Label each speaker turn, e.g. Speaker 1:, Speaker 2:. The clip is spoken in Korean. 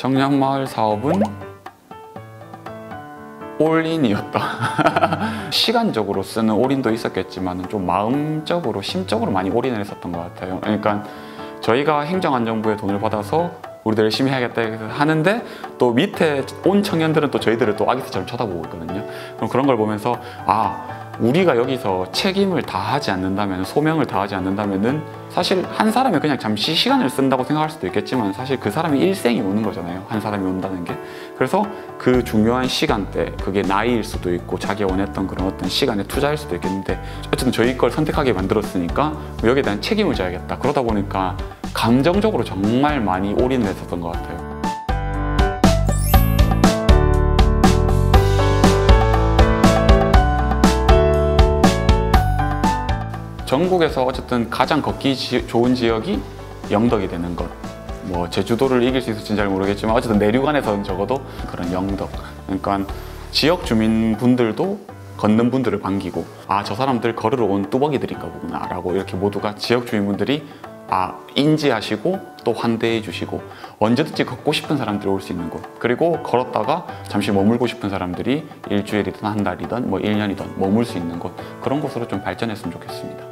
Speaker 1: 정량마을 사업은 올인이었다. 시간적으로 쓰는 올인도 있었겠지만 좀 마음적으로, 심적으로 많이 올인을 했었던 것 같아요. 그러니까 저희가 행정안전부의 돈을 받아서 우리도 열심히 해야겠다 하는데 또 밑에 온 청년들은 또 저희들을 또 아기새처럼 쳐다보고 있거든요. 그럼 그런 걸 보면서 우리가 여기서 책임을 다하지 않는다면, 소명을 다하지 않는다면은 사실 한 사람이 그냥 잠시 시간을 쓴다고 생각할 수도 있겠지만 사실 그 사람이 일생이 오는 거잖아요. 한 사람이 온다는 게. 그래서 그 중요한 시간대, 그게 나이일 수도 있고 자기가 원했던 그런 어떤 시간에 투자할 수도 있겠는데 어쨌든 저희 걸 선택하게 만들었으니까 여기에 대한 책임을 져야겠다. 그러다 보니까 감정적으로 정말 많이 올인을 했었던 것 같아요. 전국에서 어쨌든 가장 걷기 좋은 지역이 영덕이 되는 것. 뭐 제주도를 이길 수 있을지는 잘 모르겠지만 어쨌든 내륙안에서는 적어도 그런 영덕. 그러니까 지역 주민분들도 걷는 분들을 반기고 저 사람들 걸으러 온 뚜벅이들인가 보구나 라고 이렇게 모두가 지역 주민분들이 인지하시고 또 환대해 주시고 언제든지 걷고 싶은 사람들이 올 수 있는 곳, 그리고 걸었다가 잠시 머물고 싶은 사람들이 일주일이든 한 달이든 뭐 1년이든 머물 수 있는 곳, 그런 곳으로 좀 발전했으면 좋겠습니다.